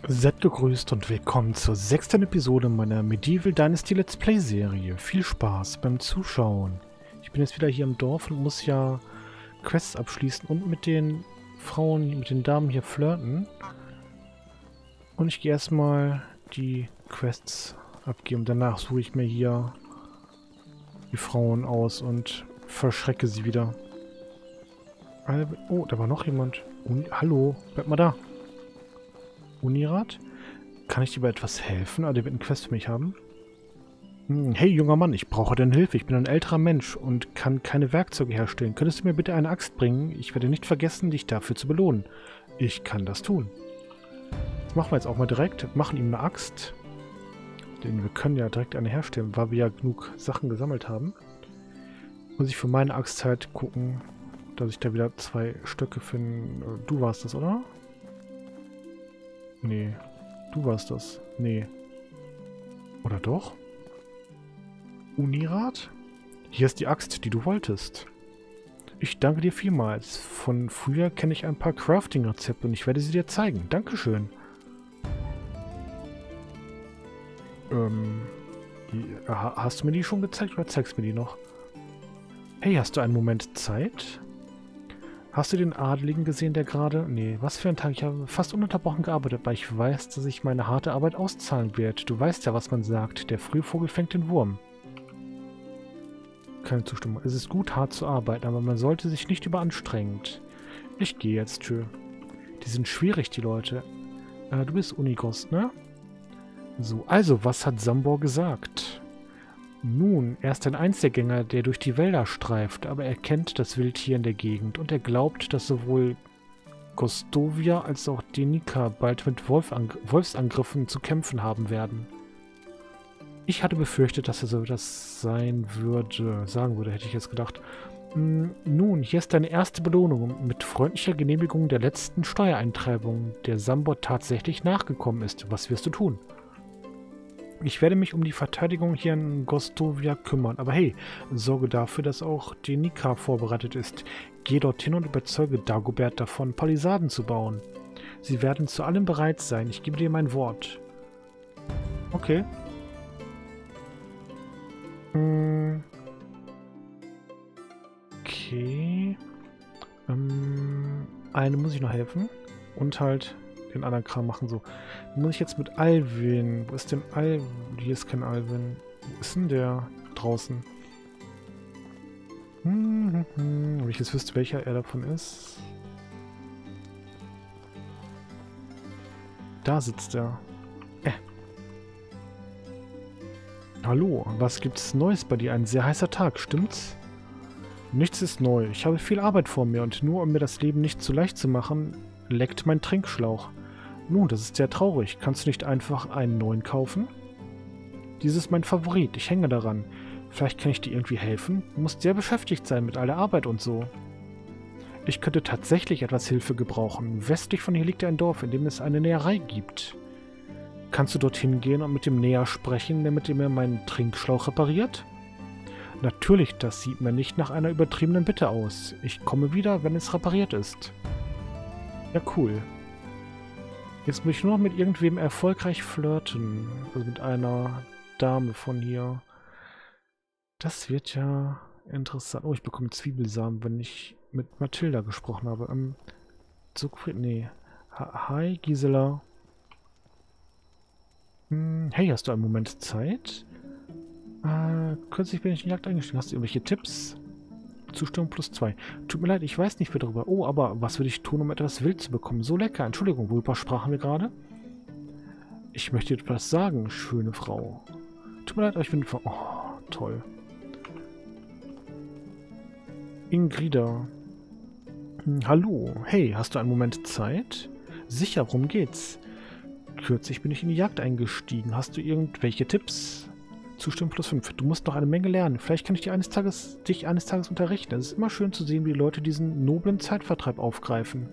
Seid gegrüßt und willkommen zur 6. Episode meiner Medieval Dynasty Let's Play Serie. Viel Spaß beim Zuschauen. Ich bin jetzt wieder hier im Dorf und muss ja Quests abschließen und mit den Frauen, mit den Damen hier flirten. Und ich gehe erstmal die Quests abgeben. Danach suche ich mir hier die Frauen aus und verschrecke sie wieder. Oh, da war noch jemand. Hallo, bleib mal da. Unirat? Kann ich dir bei etwas helfen? Der wird eine Quest für mich haben. Hey, junger Mann, ich brauche deine Hilfe. Ich bin ein älterer Mensch und kann keine Werkzeuge herstellen. Könntest du mir bitte eine Axt bringen? Ich werde nicht vergessen, dich dafür zu belohnen. Ich kann das tun. Das machen wir jetzt auch mal direkt. Machen ihm eine Axt. Denn wir können ja direkt eine herstellen, weil wir ja genug Sachen gesammelt haben. Muss ich für meine Axt halt gucken, dass ich da wieder 2 Stöcke finde. Du warst das, oder? Nee. Du warst das. Nee. Oder doch? Unirat? Hier ist die Axt, die du wolltest. Ich danke dir vielmals. Von früher kenne ich ein paar Crafting-Rezepte und ich werde sie dir zeigen. Dankeschön. Hast du mir die schon gezeigt oder zeigst du mir die noch? Hey, hast du einen Moment Zeit? Hast du den Adligen gesehen, der gerade... Nee, was für ein Tag. Ich habe fast ununterbrochen gearbeitet, weil ich weiß, dass sich meine harte Arbeit auszahlen wird. Du weißt ja, was man sagt. Der Frühvogel fängt den Wurm. Keine Zustimmung. Es ist gut, hart zu arbeiten, aber man sollte sich nicht überanstrengen. Ich gehe jetzt, tschö. Die sind schwierig, die Leute. Du bist Unigost, ne? So, also, was hat Sambor gesagt? Nun, er ist ein Einzelgänger, der durch die Wälder streift, aber er kennt das Wildtier in der Gegend und er glaubt, dass sowohl Gostovia als auch Denika bald mit Wolfsangriffen zu kämpfen haben werden. Ich hatte befürchtet, dass er so das sagen würde, hätte ich jetzt gedacht. Nun, hier ist deine erste Belohnung mit freundlicher Genehmigung der letzten Steuereintreibung, der Sambor tatsächlich nachgekommen ist. Was wirst du tun? Ich werde mich um die Verteidigung hier in Gostovia kümmern. Aber hey, sorge dafür, dass auch Denika vorbereitet ist. Geh dorthin und überzeuge Dagobert davon, Palisaden zu bauen. Sie werden zu allem bereit sein. Ich gebe dir mein Wort. Okay. Okay. Eine muss ich noch helfen. Und halt... den anderen Kram machen. So. Muss ich jetzt mit Alvin... Wo ist denn Alvin? Hier ist kein Alvin. Wo ist denn der? Draußen. Wenn ich jetzt wüsste, welcher er davon ist. Da sitzt er. Hallo, was gibt's Neues bei dir? Ein sehr heißer Tag, stimmt's? Nichts ist neu. Ich habe viel Arbeit vor mir und nur um mir das Leben nicht zu leicht zu machen, leckt mein Trinkschlauch. Nun, das ist sehr traurig. Kannst du nicht einfach einen neuen kaufen? Dies ist mein Favorit. Ich hänge daran. Vielleicht kann ich dir irgendwie helfen? Du musst sehr beschäftigt sein mit all der Arbeit und so. Ich könnte tatsächlich etwas Hilfe gebrauchen. Westlich von hier liegt ein Dorf, in dem es eine Näherei gibt. Kannst du dorthin gehen und mit dem Näher sprechen, damit er mir meinen Trinkschlauch repariert? Natürlich, das sieht mir nicht nach einer übertriebenen Bitte aus. Ich komme wieder, wenn es repariert ist. Ja, cool. Jetzt muss ich nur noch mit irgendwem erfolgreich flirten. Also mit einer Dame von hier. Das wird ja interessant. Oh, ich bekomme Zwiebelsamen, wenn ich mit Mathilda gesprochen habe. Zuckfried, nee. Hi, Gisela. Hey, hast du einen Moment Zeit? Kürzlich bin ich in die Jagd eingestiegen. Hast du irgendwelche Tipps? Zustimmung +2. Tut mir leid, ich weiß nicht viel darüber. Oh, aber was würde ich tun, um etwas Wild zu bekommen? So lecker. Entschuldigung, worüber sprachen wir gerade? Ich möchte dir etwas sagen, schöne Frau. Tut mir leid, aber ich bin... Oh, toll. Ingrida. Hallo. Hey, hast du einen Moment Zeit? Sicher, worum geht's? Kürzlich bin ich in die Jagd eingestiegen. Hast du irgendwelche Tipps? Zustimmung +5. Du musst noch eine Menge lernen. Vielleicht kann ich dich eines Tages unterrichten. Es ist immer schön zu sehen, wie die Leute diesen noblen Zeitvertreib aufgreifen.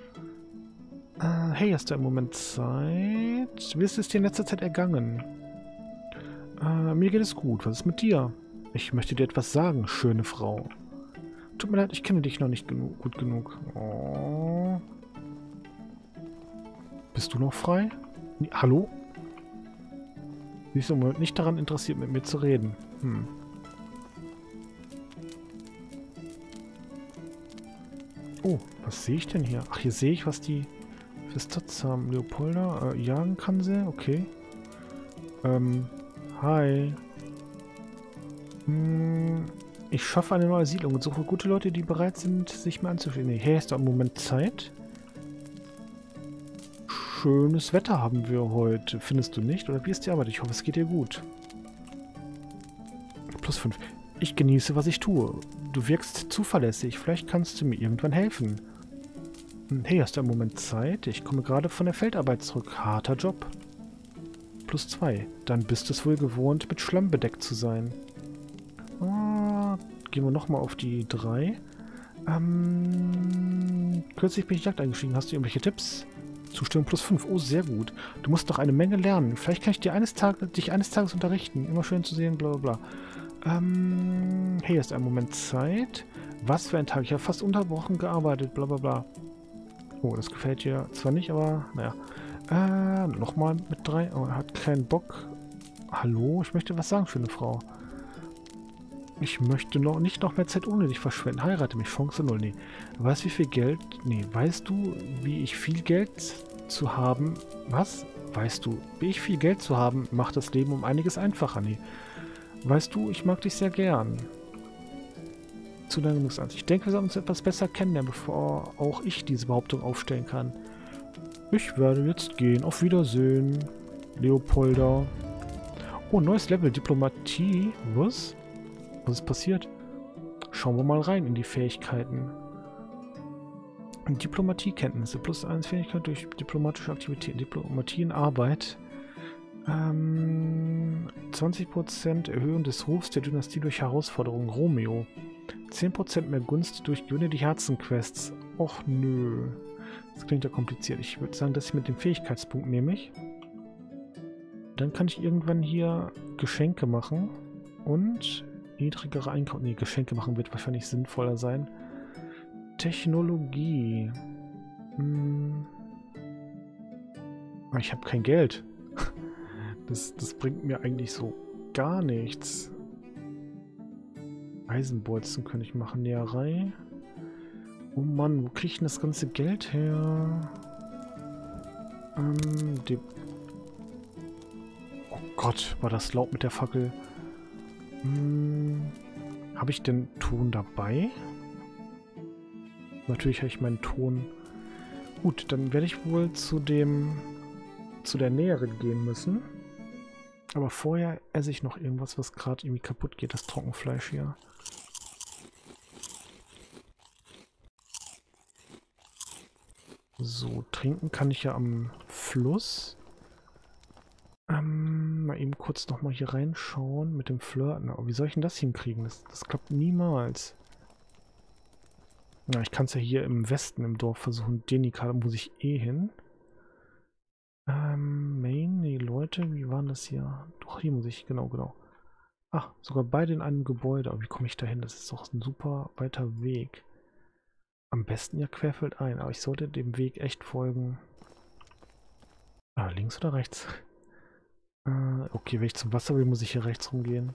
Hey, hast du einen Moment Zeit? Wie ist es dir in letzter Zeit ergangen? Mir geht es gut. Was ist mit dir? Ich möchte dir etwas sagen, schöne Frau. Tut mir leid, ich kenne dich noch nicht gut genug. Oh. Bist du noch frei? Hallo? Sie ist im Moment nicht daran interessiert, mit mir zu reden. Hm. Oh, was sehe ich denn hier? Ach, hier sehe ich, was die für Stats haben. Leopolda, jagen kann sie, okay. Hi. Ich schaffe eine neue Siedlung und suche gute Leute, die bereit sind, sich mir anzuschließen. Nee, hey, hast du einen Moment Zeit? Schönes Wetter haben wir heute. Findest du nicht? Oder wie ist die Arbeit? Ich hoffe, es geht dir gut. +5. Ich genieße, was ich tue. Du wirkst zuverlässig. Vielleicht kannst du mir irgendwann helfen. Hey, hast du einen Moment Zeit? Ich komme gerade von der Feldarbeit zurück. Harter Job. +2. Dann bist du es wohl gewohnt, mit Schlamm bedeckt zu sein. Gehen wir nochmal auf die 3. Kürzlich bin ich Jagd eingestiegen. Hast du irgendwelche Tipps? Zustimmung +5. Oh, sehr gut. Du musst noch eine Menge lernen. Vielleicht kann ich dich eines Tages unterrichten. Immer schön zu sehen, bla bla bla. Hey, hast du einen Moment Zeit? Was für ein Tag. Ich habe fast unterbrochen gearbeitet, bla bla bla. Oh, das gefällt dir zwar nicht, aber naja. Nochmal mit 3. Oh, er hat keinen Bock. Hallo? Ich möchte was sagen, schöne Frau. Ich möchte nicht noch mehr Zeit ohne dich verschwenden. Heirate mich, Chance 0. Nee. Weißt du, wie viel Geld... Nee, weißt du, wie ich viel Geld zu haben... Was? Weißt du, wie ich viel Geld zu haben, macht das Leben um einiges einfacher. Nee. Weißt du, ich mag dich sehr gern. Zu lange genug an. Ich denke, wir sollten uns etwas besser kennenlernen, bevor auch ich diese Behauptung aufstellen kann. Ich werde jetzt gehen. Auf Wiedersehen, Leopolda. Oh, neues Level. Diplomatie. Was? Was ist passiert? Schauen wir mal rein in die Fähigkeiten. Diplomatiekenntnisse. +1 Fähigkeit durch diplomatische Aktivitäten. Diplomatie in Arbeit. 20% Erhöhung des Rufs der Dynastie durch Herausforderungen. Romeo. 10% mehr Gunst durch Gewinne die Herzenquests. Och nö. Das klingt ja kompliziert. Ich würde sagen, dass ich mit dem Fähigkeitspunkt nehme ich. Dann kann ich irgendwann hier Geschenke machen. Und niedrigere Einkauf. Ne, Geschenke machen wird wahrscheinlich sinnvoller sein. Technologie. Ich habe kein Geld. Das bringt mir eigentlich so gar nichts. Eisenbolzen könnte ich machen. Näherei. Oh Mann, wo kriege ich denn das ganze Geld her? Oh Gott, war das laut mit der Fackel. Habe ich denn Ton dabei? Natürlich habe ich meinen Ton. Gut, dann werde ich wohl zu der Näherin gehen müssen. Aber vorher esse ich noch irgendwas, was gerade irgendwie kaputt geht. Das Trockenfleisch hier. So, trinken kann ich ja am Fluss. Mal eben kurz nochmal hier reinschauen mit dem Flirten. Aber wie soll ich denn das hinkriegen? Das klappt niemals. Na, ich kann es ja hier im Westen im Dorf versuchen. Denika, da muss ich eh hin. Main, die Leute, wie waren das hier? Doch, hier muss ich, genau. Ach, sogar beide in einem Gebäude. Aber wie komme ich da hin? Das ist doch ein super weiter Weg. Am besten ja querfeldein, aber ich sollte dem Weg echt folgen. Links oder rechts? Okay, wenn ich zum Wasser will, muss ich hier rechts rumgehen.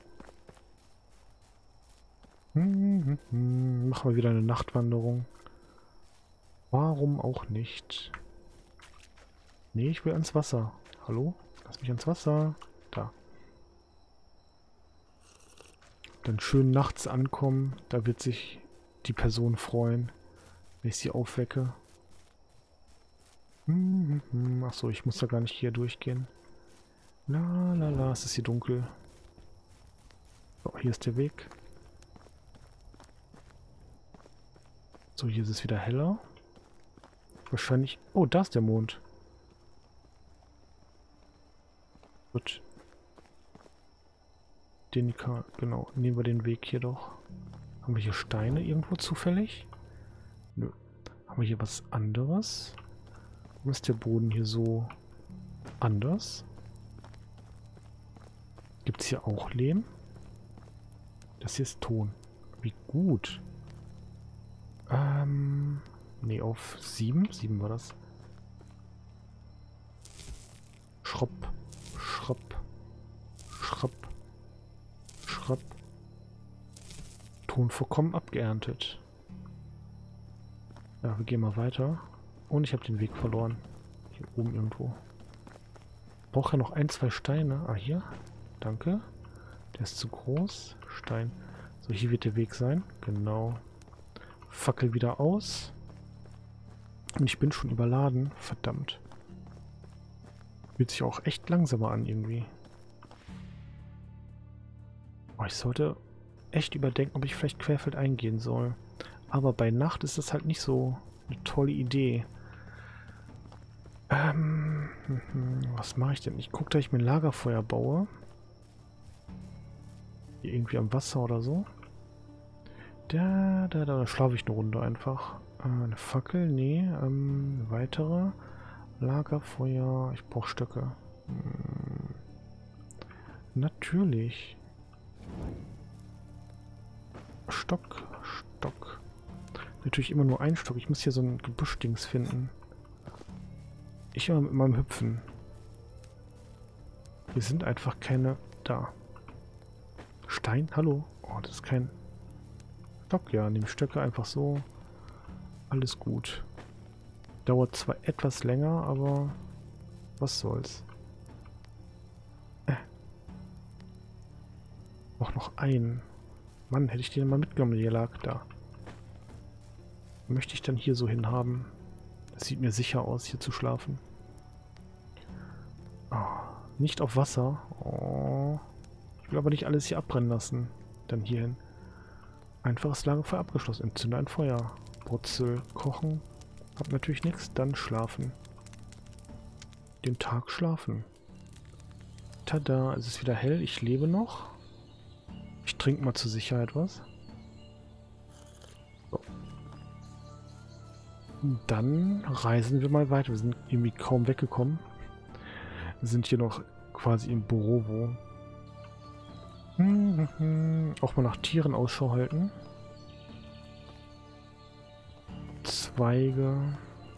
Machen wir wieder eine Nachtwanderung. Warum auch nicht? Nee, ich will ans Wasser. Hallo? Lass mich ans Wasser. Da. Dann schön nachts ankommen. Da wird sich die Person freuen, wenn ich sie aufwecke. Achso, ich muss da gar nicht hier durchgehen. La, es ist hier dunkel. So, hier ist der Weg. So, hier ist es wieder heller. Wahrscheinlich... Oh, da ist der Mond. Gut. Genau. Nehmen wir den Weg hier doch. Haben wir hier Steine irgendwo zufällig? Nö. Haben wir hier was anderes? Warum ist der Boden hier so anders? Gibt es hier auch Lehm? Das hier ist Ton. Wie gut. Ne, auf 7? 7 war das. Unvorkommen abgeerntet. Ja, wir gehen mal weiter. Und ich habe den Weg verloren. Hier oben irgendwo. Brauche ja noch ein, zwei Steine. Ah, hier. Danke. Der ist zu groß. Stein. So, hier wird der Weg sein. Genau. Fackel wieder aus. Und ich bin schon überladen. Verdammt. Fühlt sich auch echt langsamer an irgendwie. Oh, ich sollte echt überdenken, ob ich vielleicht querfeldein gehen soll. Aber bei Nacht ist das halt nicht so eine tolle Idee. Was mache ich denn? Ich gucke, dass ich mir ein Lagerfeuer baue. Hier irgendwie am Wasser oder so. Da schlafe ich eine Runde einfach. Eine Fackel? Nee. Weitere. Lagerfeuer. Ich brauche Stöcke. Natürlich. Stock. Natürlich immer nur ein Stock. Ich muss hier so ein Gebüschdings finden. Ich immer mit meinem Hüpfen. Hier sind einfach keine... Da. Stein? Hallo? Oh, das ist kein... Stock, ja. Nehme Stöcke einfach so. Alles gut. Dauert zwar etwas länger, aber... Was soll's. Auch noch einen. Mann, hätte ich den mal mitgenommen, der lag da. Möchte ich dann hier so hinhaben? Das sieht mir sicher aus, hier zu schlafen. Oh, nicht auf Wasser. Oh. Ich will aber nicht alles hier abbrennen lassen. Dann hierhin. Einfaches Lagerfeuer abgeschlossen. Entzünde ein Feuer. Brutzel, kochen. Hab natürlich nichts. Dann schlafen. Den Tag schlafen. Tada, es ist wieder hell. Ich lebe noch. Ich trinke mal zur Sicherheit was. So. Dann reisen wir mal weiter. Wir sind irgendwie kaum weggekommen. Wir sind hier noch quasi im Büro. Auch mal nach Tieren Ausschau halten. Zweige.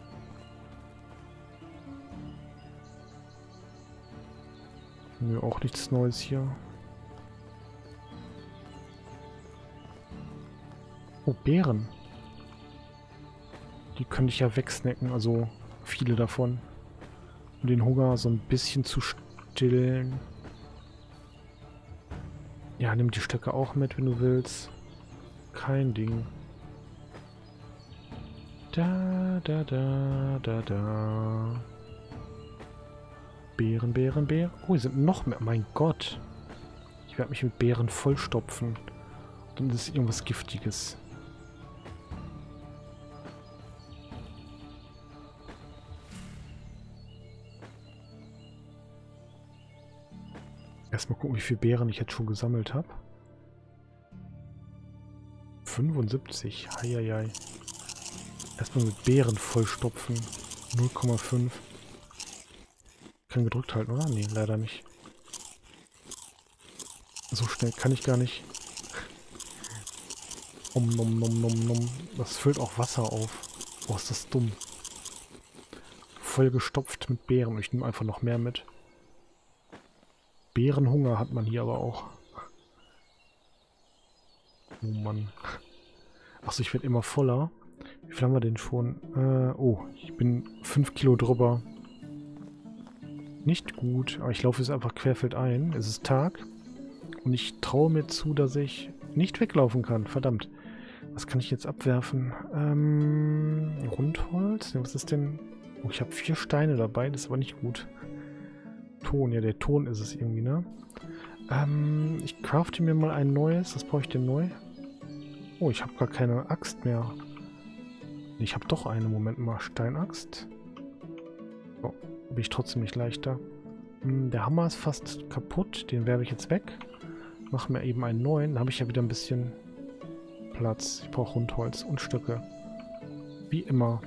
Nö, auch nichts Neues hier. Oh, Beeren. Die könnte ich ja wegsnacken, also viele davon. Um den Hunger so ein bisschen zu stillen. Ja, nimm die Stöcke auch mit, wenn du willst. Kein Ding. Da. Beeren. Oh, hier sind noch mehr. Mein Gott. Ich werde mich mit Beeren vollstopfen. Dann ist es irgendwas Giftiges. Erstmal gucken, wie viele Beeren ich jetzt schon gesammelt habe. 75. Heieiei. Erstmal mit Beeren vollstopfen. 0,5. Kann gedrückt halten, oder? Nee, leider nicht. So schnell kann ich gar nicht. Nom. Das füllt auch Wasser auf. Oh, ist das dumm. Voll gestopft mit Beeren. Ich nehme einfach noch mehr mit. Beerenhunger hat man hier aber auch. Oh Mann. Achso, ich werde immer voller. Wie viel haben wir denn schon? Oh, ich bin 5 Kilo drüber. Nicht gut, aber ich laufe jetzt einfach querfeldein. Es ist Tag. Und ich traue mir zu, dass ich nicht weglaufen kann. Verdammt. Was kann ich jetzt abwerfen? Rundholz? Was ist denn? Oh, ich habe 4 Steine dabei. Das ist aber nicht gut. Ton. Ja, der Ton ist es irgendwie, ne? Ich crafte mir mal ein neues. Was brauche ich denn neu? Oh, ich habe gar keine Axt mehr. Ich habe doch eine. Moment mal. Steinaxt. Oh, bin ich trotzdem nicht leichter. Der Hammer ist fast kaputt. Den werfe ich jetzt weg. Mache mir eben einen neuen. Dann habe ich ja wieder ein bisschen Platz. Ich brauche Rundholz und Stöcke. Wie immer.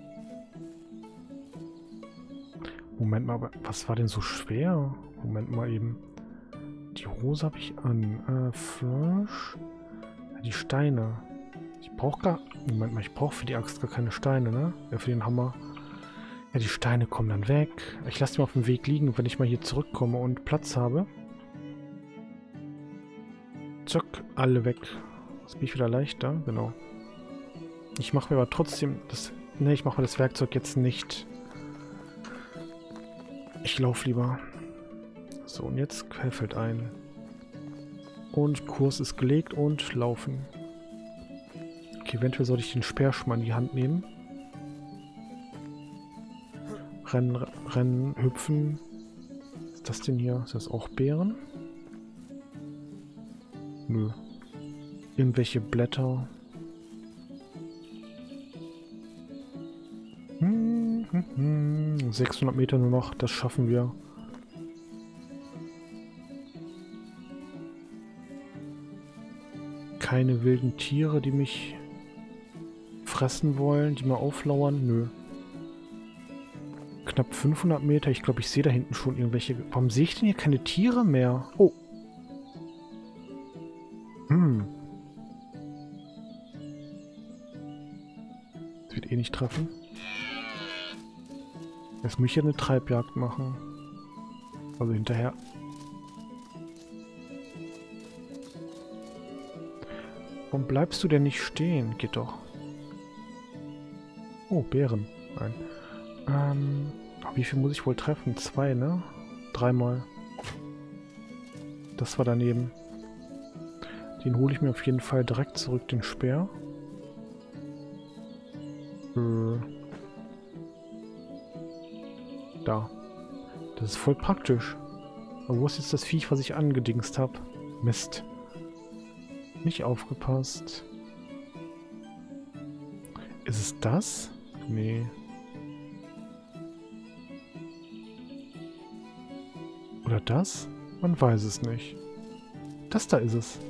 Moment mal, was war denn so schwer? Moment mal eben. Die Hose habe ich an. Flash. Die Steine. Ich brauche gar... Moment mal, ich brauche für die Axt gar keine Steine, ne? Ja, für den Hammer. Ja, die Steine kommen dann weg. Ich lasse die mal auf dem Weg liegen, wenn ich mal hier zurückkomme und Platz habe. Zack, alle weg. Jetzt bin ich wieder leichter, genau. Ich mache mir aber trotzdem das... Ne, ich mache mir das Werkzeug jetzt nicht. Ich laufe lieber. So, und jetzt Quellfeld ein. Und Kurs ist gelegt und laufen. Okay, eventuell sollte ich den Speer schon mal in die Hand nehmen. Rennen, rennen, hüpfen. Was ist das denn hier? Ist das auch Beeren? Nö. Irgendwelche Blätter. 600 Meter nur noch, das schaffen wir. Keine wilden Tiere, die mich fressen wollen, die mir auflauern. Nö. Knapp 500 Meter. Ich glaube, ich sehe da hinten schon irgendwelche... Warum sehe ich denn hier keine Tiere mehr? Oh. Das wird eh nicht treffen. Jetzt muss ich ja eine Treibjagd machen. Also hinterher. Warum bleibst du denn nicht stehen? Geht doch. Oh, Bären. Nein. Wie viel muss ich wohl treffen? 2, ne? 3-mal. Das war daneben. Den hole ich mir auf jeden Fall direkt zurück, den Speer. Da. Das ist voll praktisch. Aber wo ist jetzt das Viech, was ich angedingst habe? Mist. Nicht aufgepasst. Ist es das? Nee. Oder das? Man weiß es nicht. Das da ist es.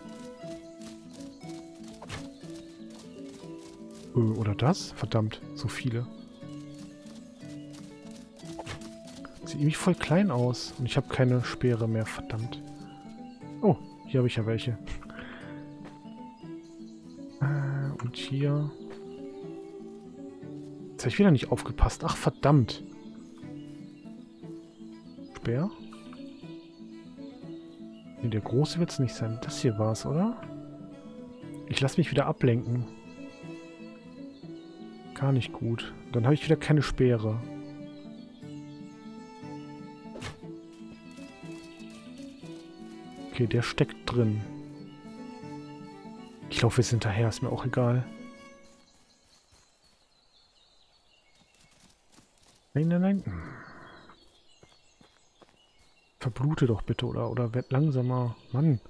Oder das? Verdammt, so viele. Sieht irgendwie voll klein aus. Und ich habe keine Speere mehr, verdammt. Oh, hier habe ich ja welche. Und hier... Jetzt habe ich wieder nicht aufgepasst. Ach, verdammt. Speer? Nee, der große wird es nicht sein. Das hier war es, oder? Ich lasse mich wieder ablenken. Gar nicht gut. Dann habe ich wieder keine Speere. Okay, der steckt drin. Ich laufe jetzt hinterher, ist mir auch egal. Nein, nein, nein. Verblute doch bitte oder werd langsamer. Mann.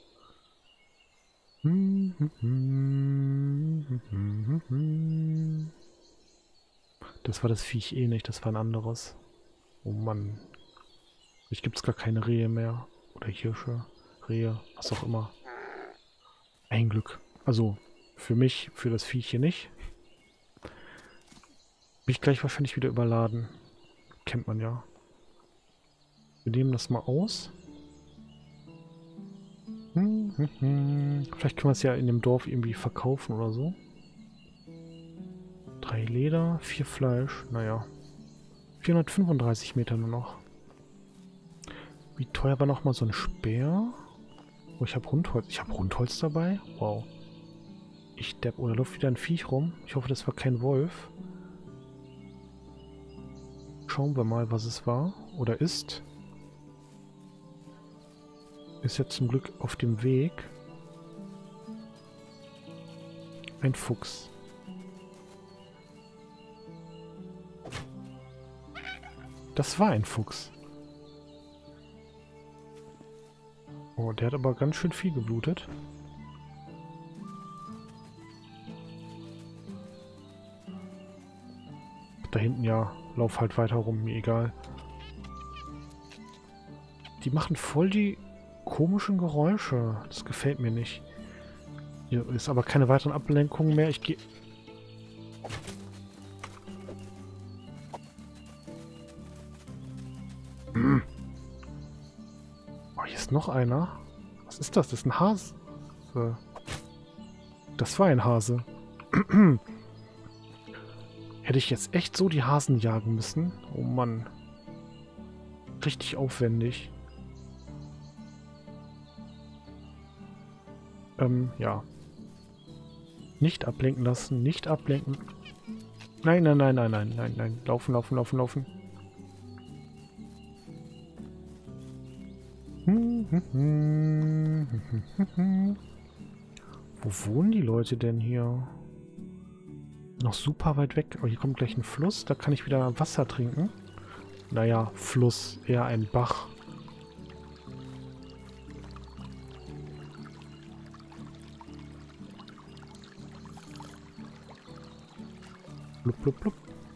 Das war das Viech eh nicht, das war ein anderes. Oh Mann. Vielleicht gibt es gar keine Rehe mehr. Oder Hirsche, Rehe, was auch immer. Ein Glück. Also, für mich, für das Viech hier nicht. Bin ich gleich wahrscheinlich wieder überladen. Kennt man ja. Wir nehmen das mal aus. Vielleicht können wir es ja in dem Dorf irgendwie verkaufen oder so. 3 Leder, 4 Fleisch. Naja. 435 Meter nur noch. Wie teuer war nochmal so ein Speer? Oh, ich habe Rundholz. Ich habe Rundholz dabei? Wow. Ich depp. Oder läuft wieder ein Viech rum? Ich hoffe, das war kein Wolf. Schauen wir mal, was es war. Oder ist. Ist jetzt zum Glück auf dem Weg. Ein Fuchs. Das war ein Fuchs. Oh, der hat aber ganz schön viel geblutet. Da hinten ja, lauf halt weiter rum, mir egal. Die machen voll die komischen Geräusche. Das gefällt mir nicht. Hier ist aber keine weiteren Ablenkungen mehr. Ich gehe... Oh, hier ist noch einer. Was ist das? Das ist ein Hase. Das war ein Hase. Hätte ich jetzt echt so die Hasen jagen müssen? Oh Mann. Richtig aufwendig. Ja. Nicht ablenken lassen, nicht ablenken. Nein, nein, nein, nein, nein, nein, nein. Laufen, laufen, laufen, laufen. Wo wohnen die Leute denn hier? Noch super weit weg. Oh, hier kommt gleich ein Fluss. Da kann ich wieder Wasser trinken. Naja, Fluss. Eher ein Bach. Blub, blub, blub.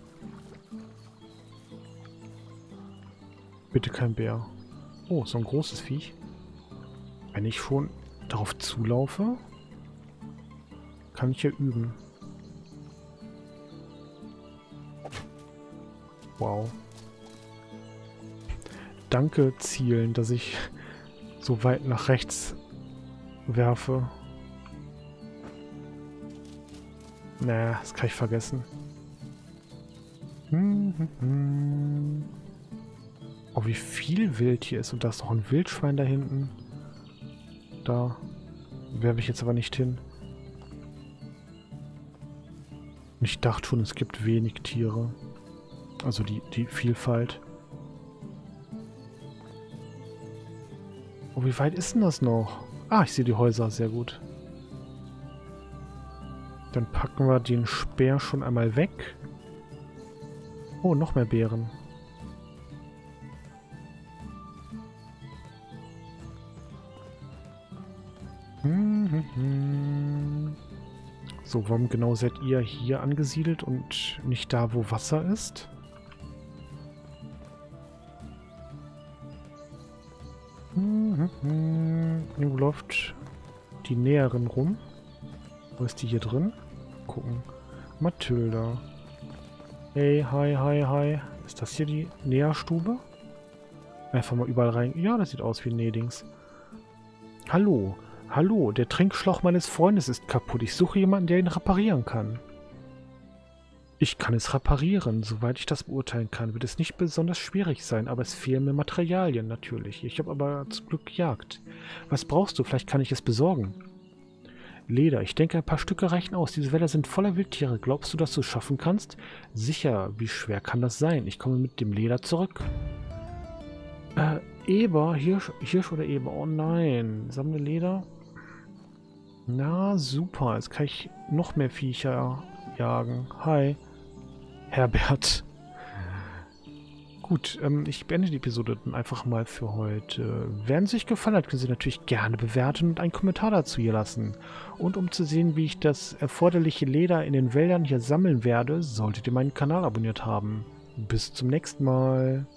Bitte kein Bär. Oh, so ein großes Viech. Wenn ich schon darauf zulaufe, kann ich ja üben. Wow. Danke, Zielen, dass ich so weit nach rechts werfe. Naja, das kann ich vergessen. Oh, wie viel Wild hier ist. Und da ist noch ein Wildschwein da hinten. Da werfe ich jetzt aber nicht hin. Ich dachte schon, es gibt wenig Tiere. Also die Vielfalt. Oh, wie weit ist denn das noch? Ah, ich sehe die Häuser. Sehr gut. Dann packen wir den Speer schon einmal weg. Oh, noch mehr Beeren. So, warum genau seid ihr hier angesiedelt und nicht da, wo Wasser ist? Wo läuft die Näherin rum? Wo ist die hier drin? Gucken. Mathilda. Hey, hi, hi, hi. Ist das hier die Näherstube? Einfach mal überall rein. Ja, das sieht aus wie ein Nähdings. Hallo. Hallo, der Trinkschlauch meines Freundes ist kaputt. Ich suche jemanden, der ihn reparieren kann. Ich kann es reparieren. Soweit ich das beurteilen kann, wird es nicht besonders schwierig sein, aber es fehlen mir Materialien natürlich. Ich habe aber zum Glück gejagt. Was brauchst du? Vielleicht kann ich es besorgen. Leder. Ich denke, ein paar Stücke reichen aus. Diese Wälder sind voller Wildtiere. Glaubst du, dass du es schaffen kannst? Sicher. Wie schwer kann das sein? Ich komme mit dem Leder zurück. Eber? Hirsch oder Eber? Oh nein. Sammle Leder. Na, super. Jetzt kann ich noch mehr Viecher jagen. Hi. Herbert. Gut, ich beende die Episode dann einfach mal für heute. Wenn es euch gefallen hat, können Sie natürlich gerne bewerten und einen Kommentar dazu hier lassen. Und um zu sehen, wie ich das erforderliche Leder in den Wäldern hier sammeln werde, solltet ihr meinen Kanal abonniert haben. Bis zum nächsten Mal.